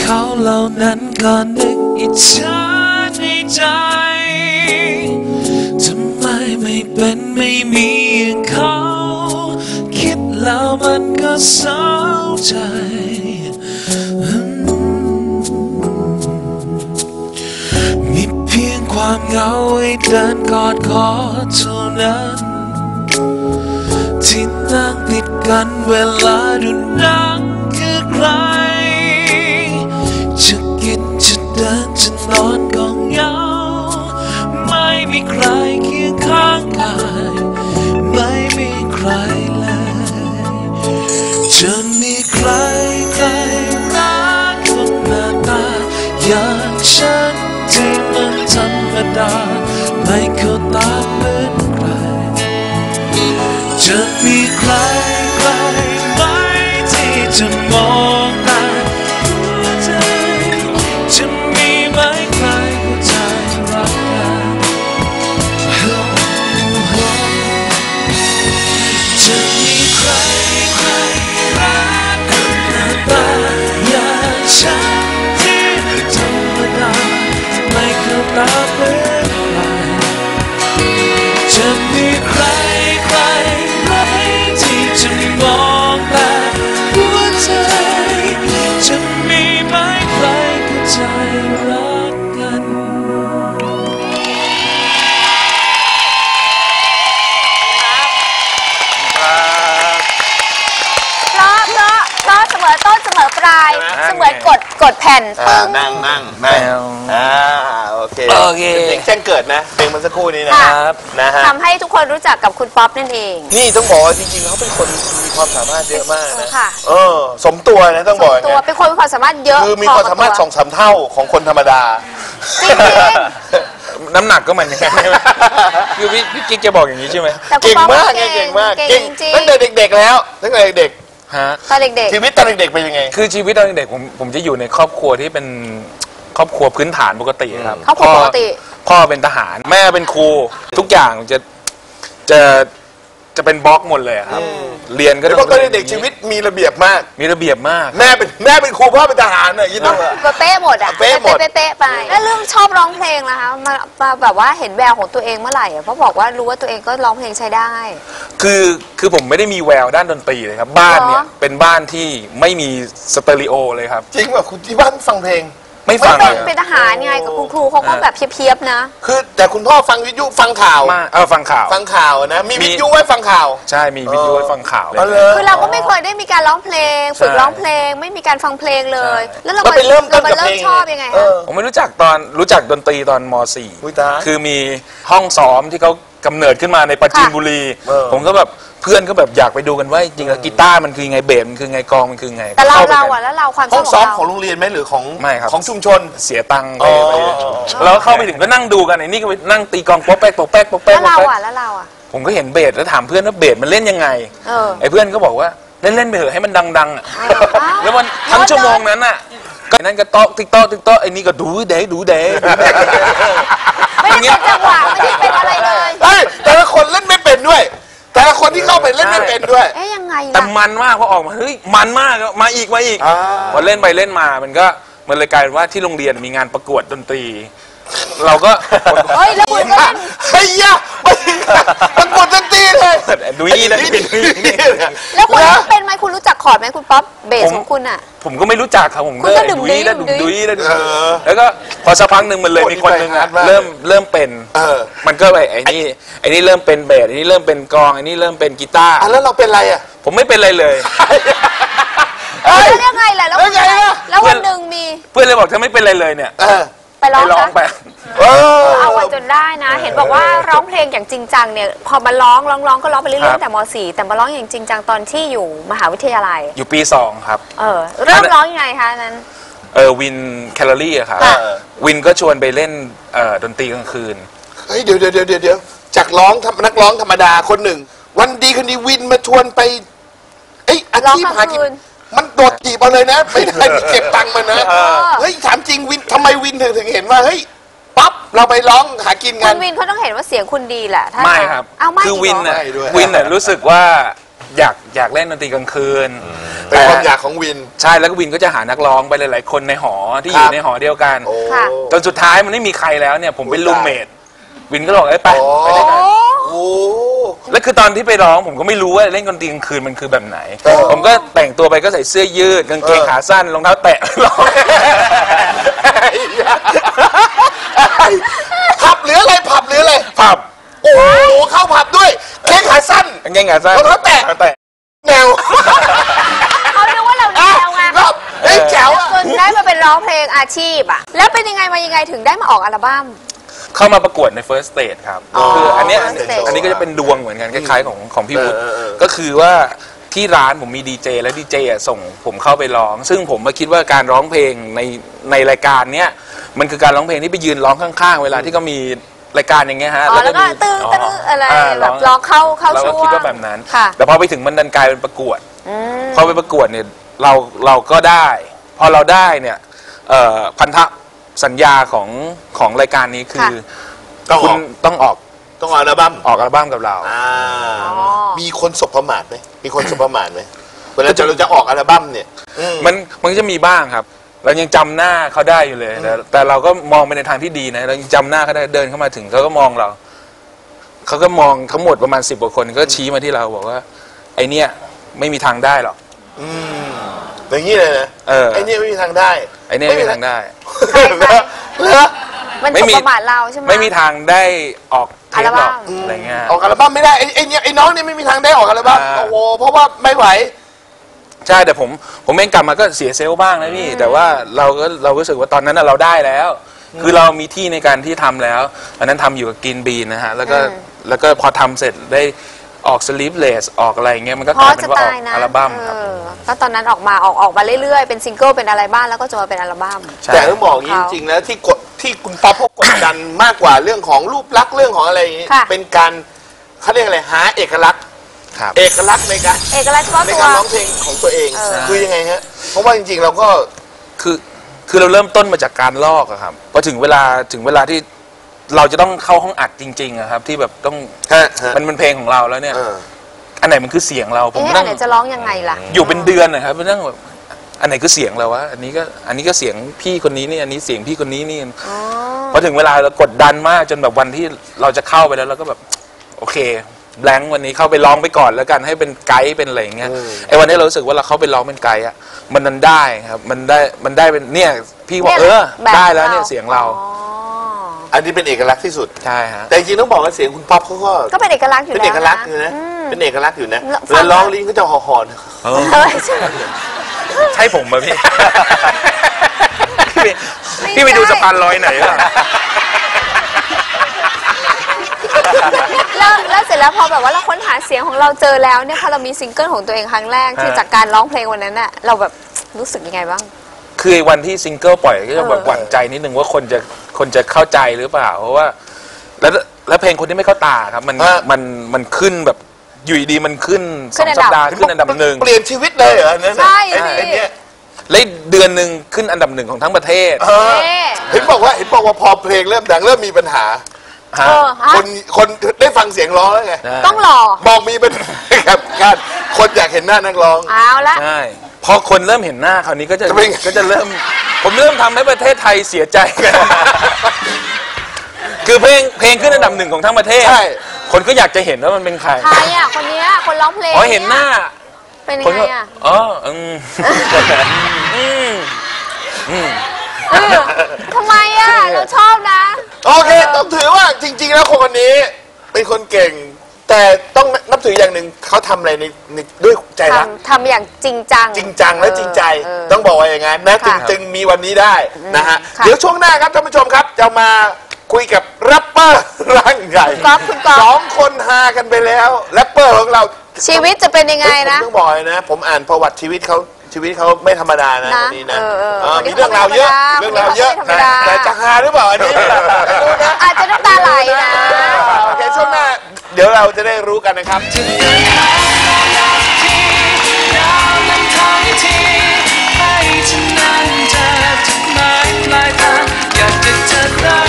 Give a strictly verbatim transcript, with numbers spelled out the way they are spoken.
เขาเหล่านั้นก็นึกอิจฉาในใจทำไมไม่เป็นไม่มีอย่างเขาคิดแล้วมันก็เศร้าใจมีเพียงความเหงาให้เดินกอดคอเท่านั้นที่นั่งติดกันเวลาดูหนังคือใครจะกินจะเดินจะนอนก็เหงาไม่มีใครเคียงข้างกายไม่มีใครเลยจะมีใครใครรักคนหน้าตาอย่างฉันที่มันธรรมดาไม่เข้าตาเหมือนใครจะมีใครใครไหมที่จะมองตาหัวใจจะมีไหมใครหัวใจรักกันจะมีใครใครรักคนหน้าตาอย่างฉันที่ธรรมดาไม่เข้าตาเหมือนใครจะมีใครใครที่จะมองตาหัวใจจะมีไหมใครเข้าใจรักกันเพราะเพราะเพราะเสมอต้นเสมอปลายเสมือนกดกดแผ่นปึ้งนั่งนั่งนั่งอ่าโอเคโอเคเพลงแจ้งเกิดนะเพลงมันสักครู่นี้นะค่ะครับนะฮะทำให้ทุกคนรู้จักกับคุณป๊อปนั่นเองนี่ต้องบอกว่าจริงๆเขาเป็นคนมีความสามารถเยอะมากนะค่ะเออสมตัวนะต้องบอกตัวเป็นคนมีความสามารถเยอะคือมีความสามารถสองสามเท่าของคนธรรมดาจริงน้ำหนักก็เหมือนกันคือพี่พี่กิ๊กจะบอกอย่างนี้ใช่ไหมๆแต่คุณเก่งป๊อปมากเก่งเก่งมากเก่งจริงตั้งแต่เด็กๆแล้วตั้งแต่เด็กฮะตอนเด็กๆชีวิตตอนเด็กๆเป็นยังไงคือชีวิตตอนเด็กผมผมจะอยู่ในครอบครัวที่เป็นครอบครัวพื้นฐานปกติครับๆเขาปกติพ่อเป็นทหารแม่เป็นครูทุกอย่างจะจะจะเป็นบล็อกหมดเลยครับเรียนก็แต่ต้พอวกตอนเด็กๆชีวิตมีระเบียบมากมีระเบียบมากแม่เป็นแม่เป็นครูพ่อเป็นทหารน่ะยิ่งต้องก็เป๊ะหมดอ่ะเป๊ะหมดเป๊ะๆไปแล้วเรื่องชอบร้องเพลงล่ะคะมามาแบบว่าเห็นแววของตัวเองเมื่อไหร่อ่ะเพราะบอกว่ารู้ว่าตัวเองก็ร้องเพลงใช้ได้คือคือผมไม่ได้มีแววด้านดนตรีเลยครับบ้านเนี่ยเหรอเป็นบ้านที่ไม่มีสเตอริโอเลยครับจริงป่ะคุณที่บ้านฟังเพลงไม่ไม่ฟังเป็นเลยเป็นทหารไงกับคุณครูเขาก็แบบเพียบๆนะคือแต่คุณพ่อฟังวิทยุฟังข่าวมาเออฟังข่าวฟังข่าวนะมีมีวิทยุไว้ฟังข่าวใช่มีวิทยุไว้ฟังข่าวอ๋อเหรอคือเราก็ไม่เคยได้มีการร้องเพลงฝึกใช่ร้องเพลงไม่มีการฟังเพลงเลยใช่แล้วเราแล้วไปเริ่มต้นกับเราเพลเริ่งมชอบยังไงเอคะอผมไม่รู้จักตอนรู้จักดนตรีตอนม .สี่อุ๊ยตายคือมีห้องซ้อมที่เขากำเนิดขึ้นมาในปราจีนบุรีเออผมก็แบบเพื่อนก็แบบอยากไปดูกันว่าจริงๆแล้วกีตาร์มันคือไงเบสมันคือไงกลองมันคือไงแต่เราข้ไปเรากันอ่ะแล้วเราความชห้ออบ งของซ้อมเราของโรงเรียนไหมหรือของไม่ครับของชุมชนเสียตังค์ไปอ๋อไปแล้วเข้าไปถึงก็นั่งดูกันไอ้นี่ก็ไปนั่งตีกลองโป๊ะแป๊กโป๊ะแป๊กโป๊ะแป๊กแล้วเราโป๊ะแป๊กอ่ะแล้วเราอ่ะผมก็เห็นเบสแล้วถามเพื่อนว่าเบสมันเล่นยังไงเออไอ้เพื่อนก็บอกว่าเล่นเล่นไปเถอะให้มันดังๆอ่ะอ้าวแล้วมันทั้งชั่วโมงนั้นอ่ะก็นั่นก็โต๊ะติ๊กโต๊ะติ๊กโต๊ะไอ้นี่ก็ดูเด๋ดูเด๋ไม่ได้เป็นจังหวะไม่ได้เป็นอะไรเลยเฮ้ยแต่ละคนเล่นไม่เป็นด้วย แต่ละคนที่เข้าไปเล่นไม่เป็นด้วยเอ๊ยยังไงแต่ล่ะมันมากพอออกมาเฮ้ยมันมากมาอีกมาอีกอ่าพอเล่นไปเล่นมามันก็มันเลยกลายเป็นว่าที่โรงเรียนมีงานประกวดดนตรี เราก็เฮ้ยแล้วคุณก็เล่นเฮ้ยยะไม่ถึงกับประกวดดนตรีเลยดุยนะดุยนี่แล้วคุณร้องเป็นไหมคุณรู้จักคอร์ดไหมคุณป๊อปเบสของคุณอ่ะผมก็ไม่รู้จักครับผมคุณก็ดุดุ่ยมนะดุ่ดุมดุยนะดุยเออแล้วก็พอสักพักหนึ่งมันเลยมีคนหนึ่งอะโอ้ยไปหาดมากเริ่มเริ่มเป็นเออมันก็ไปไอ้นี่ไอ้นี่เริ่มเป็นเบสไอ้นี่เริ่มเป็นกลองไอ้นี่เริ่มเป็นกีตาร์อ่ะแล้วเราเป็นอะไรอ่ะผมไม่เป็นอะไรเลยเอ้ยแล้วยังไงล่ะแล้วแล้วไงอะแล้ววันหนึ่งมีเพื่อนเลยบอกถ้าไม่เป็นอะไรเลยเนี่ยเออไปร้องไปร้องซะไปเออเอาไว้จนได้นะ เห็นบอกว่าร้องเพลงอย่างจริงจังเนี่ยพอมาร้องร้องร้องก็ร้องไปเรื่อยๆตั้งแต่ม .สี่ แต่มาร้องอย่างจริงจังตอนที่อยู่มหาวิทยาลัยอยู่ปีสองครับเออเริ่มร้องยังไงคะนั้นเออวินแคลอรี่อะครับค่ะวินก็ชวนไปเล่นเอ่อดนตรีกลางคืนเฮ้ยเดี๋ยวเดี๋ยวเดี๋ยวเดี๋ยวจากร้องทำนักร้องธรรมดาคนหนึ่ง วันดีคืนดีวินมาชวนไปเอ้ยอาชีพหากินมันโดดจีบเอาเลยนะไม่ได้เก็บตังค์มานะเฮ้ยถามจริงวินทำไมวินถึงถึงเห็นว่าเฮ้ยปั๊บเราไปร้องหากินคุกันณวินเขาต้องเห็นว่าเสียงคุณดีแหละถ้าไม่ครับเอาไม่คือจริงวินเหรอน่ะไม่ด้วยวินน่ะรู้สึกว่าอยากอยากเล่นดนตรีกลางคืนเป็นความอยากของวินใช่แล้วก็วินก็จะหานักร้องไปหลายๆคนในหอที่อยู่ในหอเดียวกันจนสุดท้ายมันไม่มีใครแล้วเนี่ยผมเป็นรูมเมทวินก็บอกเอ้ยไปไปด้วยกันโอ้แล้วคือตอนที่ไปร้องผมก็ไม่รู้ว่าเล่นดนตรีกลางคืนมันคือแบบไหนผมก็แต่งตัวไปก็ใส่เสื้อยืดกางเกงขาสั้นรองเท้าแตะร้องผับหรืออะไรผับหรืออะไรผับโอ้โหเข้าผับด้วยเกงขาสั้นกางเกงขาสั้นรองเท้าแตะแนวเขาเรียกว่าเราแนวไงเฮ้ยแจ๋วจนได้มาเป็นร้องเพลงอาชีพอ่ะแล้วเป็นยังไงมายังไงถึงได้มาออกอัลบั้มเข้ามาประกวดใน First Stage ครับคืออันนี้อันนี้ก็จะเป็นดวงเหมือนกันคล้ายๆของของพี่วุฒิก็คือว่าที่ร้านผมมีดีเจและดีเจส่งผมเข้าไปร้องซึ่งผมมาคิดว่าการร้องเพลงในในรายการเนี้ยมันคือการร้องเพลงที่ไปยืนร้องข้างๆเวลาที่เขามีรายการอย่างเงี้ยฮะแล้วก็ตื้อตื้ออะไรแบบร้องเข้าเข้าช่วงเราก็คิดว่าแบบนั้นแต่พอไปถึงมันดันกลายเป็นประกวดพอไปประกวดเนี่ยเราเราก็ได้พอเราได้เนี่ยพันธสัญญาของของรายการนี้คือคุณต้องออกต้องออกอัลบั้มออกอัลบั้มกับเรามีคนสบประมาทไหมมีคนสบประมาทไหมเวลาเราจะออกอัลบั้มเนี่ยมันมันจะมีบ้างครับเรายังจำหน้าเขาได้อยู่เลยแต่แต่เราก็มองไปในทางที่ดีนะเรายังจำหน้าเขาได้เดินเข้ามาถึงเขาก็มองเราเขาก็มองทั้งหมดประมาณสิบกว่าคนก็ชี้มาที่เราบอกว่าไอเนี้ยไม่มีทางได้หรอกอืมอย่างนี้เลยนะไอเนี้ยไม่มีทางได้ไอเนี้ยไม่มีทางได้มันสบประมาทเราใช่ไหมไม่มีทางได้ออกเทปหรอกอะไรเงี้ยออกอัลบั้มไม่ได้ไอไอเนี้ยไอน้องเนี่ยไม่มีทางได้ออกอัลบั้มโอ้โหเพราะว่าไม่ไหวใช่แต่ผมผมเองกลับมาก็เสียเซลล์บ้างนะพี่แต่ว่าเราก็เรารู้สึกว่าตอนนั้นเราได้แล้วคือเรามีที่ในการที่ทำแล้วอันนั้นทำอยู่กับกินบีนนะฮะแล้วก็แล้วก็พอทำเสร็จได้ออกสลีปเลสออกอะไรเงี้ยมันก็กลายเป็นว่าออกอัลบั้มครับก็ตอนนั้นออกมาออกออกมาเรื่อยๆเป็นซิงเกิลเป็นอะไรบ้างแล้วก็จะมาเป็นอัลบั้มแต่ต้องบอกจริงๆแล้วที่กดที่คุณป๊อปเขากดดันมากกว่าเรื่องของรูปลักษณ์เรื่องของอะไรอย่างนี้เป็นการเขาเรียกอะไรหาเอกลักษณ์เอกลักษณ์ในการเอกลักษณ์เฉพาะตัวในการร้องเพลงของตัวเองคือยังไงฮะเพราะว่าจริงๆเราก็คือคือเราเริ่มต้นมาจากการลอกอะครับพอถึงเวลาถึงเวลาที่เราจะต้องเข้าห้องอัดจริงๆอะครับที่แบบต้องมันเป็นเพลงของเราแล้วเนี่ยอันไหนมันคือเสียงเราผมนั่งจะร้องยังไงล่ะอยู่เป็นเดือนนะครับไปนั่งแบบอันไหนคือเสียงเราวะอันนี้ก็อันนี้ก็เสียงพี่คนนี้นี่อันนี้เสียงพี่คนนี้นี่พอถึงเวลาเรากดดันมากจนแบบวันที่เราจะเข้าไปแล้วเราก็แบบโอเคแบงค์วันนี้เข้าไปร้องไปก่อนแล้วกันให้เป็นไกด์เป็นอะไรอย่างเงี้ยไอ้วันนี้เรารู้สึกว่าเราเข้าไปร้องเป็นไกด์อ่ะมันนั้นได้ครับมันได้มันได้เป็นเนี่ยพี่บอกเออได้แล้วเนี่ยเสียงเราอันนี้เป็นเอกลักษณ์ที่สุดใช่ฮะแต่จริงต้องบอกว่าเสียงคุณป๊อปเขาก็ก็เป็นเอกลักษณ์อยู่แล้วเป็นเอกลักษณ์อยู่นะเป็นเอกลักษณ์อยู่นะแล้วร้องลิ้นก็จะห่อหอนใช่ผมไหมพี่พี่ไปดูสะพานลอยไหนล่ะแล้วแล้วเสร็จแล้วพอแบบว่าเราค้นหาเสียงของเราเจอแล้วเนี่ยพอเรามีซิงเกิลของตัวเองครั้งแรกที่จากการร้องเพลงวันนั้นน่ะเราแบบรู้สึกยังไงบ้างคือวันที่ซิงเกิลปล่อยก็จะแบบหวั่นใจนิดนึงว่าคนจะคนจะเข้าใจหรือเปล่าเพราะว่าแล้วแล้วเพลงคนที่ไม่เข้าตาครับมันมันมันขึ้นแบบอยู่ดีมันขึ้นสองสัปดาห์ขึ้นอันดับหนึ่งเปลี่ยนชีวิตเลยเหรอใช่แล้วเดือนหนึ่งขึ้นอันดับหนึ่งของทั้งประเทศเห็นบอกว่าเห็นบอกว่าพอเพลงเริ่มดังเริ่มมีปัญหาคนคนได้ฟังเสียงร้องแล้วไงต้องหล่อบอกมีเป็นครับการคนอยากเห็นหน้านักร้องเอาละใช่พอคนเริ่มเห็นหน้าคราวนี้ก็จะก็จะเริ่มผมเริ่มทำให้ประเทศไทยเสียใจกันคือเพลงเพลงขึ้นอันดับหนึ่งของทั้งประเทศคนก็อยากจะเห็นว่ามันเป็นใครใครอ่ะคนนี้คนร้องเพลงอ๋อเห็นหน้าเป็นยังไงอ่ะอ๋ออืมอืมอืมทำไมอ่ะเราชอบนะโอเคต้องถือว่าจริงๆแล้วคนนี้เป็นคนเก่งแต่ต้องนับถืออย่างหนึ่งเขาทำอะไรในด้วยใจรักทำอย่างจริงจังจริงจังและจริงใจต้องบอกว่าอย่างนั้นนะจึงมีวันนี้ได้นะฮะเดี๋ยวช่วงหน้าครับท่านผู้ชมครับจะมาคุยกับแรปเปอร์ร่างใหญ่สองคนฮากันไปแล้วแรปเปอร์ของเราชีวิตจะเป็นยังไงนะต้องบอกเลยนะผมอ่านประวัติชีวิตเขาชีวิตเขาไม่ธรรมดานะคนนี้นะมีเรื่องราวเยอะเรื่องราวเยอะแต่จะฮาหรือเปล่าอันนี้อาจจะน้ำตาไหลนะโอเคช่วงหน้าเดี๋ยวเราจะได้รู้กันนะครับให้ฉันนั้นเจอจุดหมายปลายทางอยากจะเจอ